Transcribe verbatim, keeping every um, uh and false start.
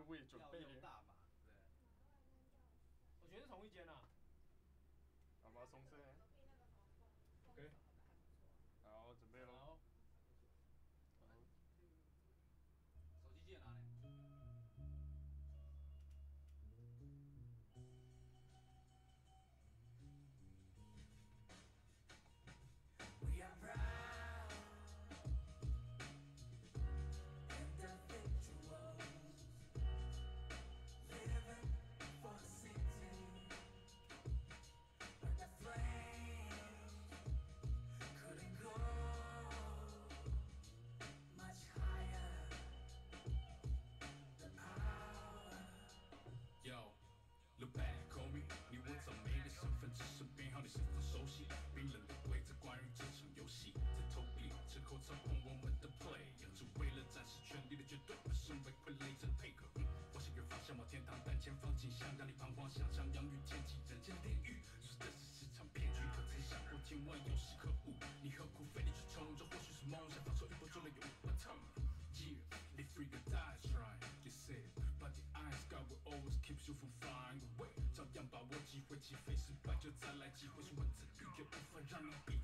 为准备。 大码，对。 我觉得是同一间啊。 好吧，松生。OK。好，准备喽。好。 手机记得拿嘞。We are proud individuals living for the city, but the flame couldn't go much higher. The power. Yo. Look back, call me， 你我早没的身份，只剩编号，你是否熟悉？冰冷的规则，关于这场游戏，在投币之后操控我们的 play， 只为了展示权力的绝对，不身为傀儡者配合。嗯，我向远方向往天堂，但前方景象让你彷徨，想象洋芋天际人间炼狱，说这是市场骗局，可曾想过天外有时可恶？你何苦费力去冲？这或许是梦想，放手一搏做了有不痛。Yeah, they freak or die trying. You said, but the iron sky will always keep you from flying away. 照样把握机会，起飞失败就再来机会，是文字狱也无法让你闭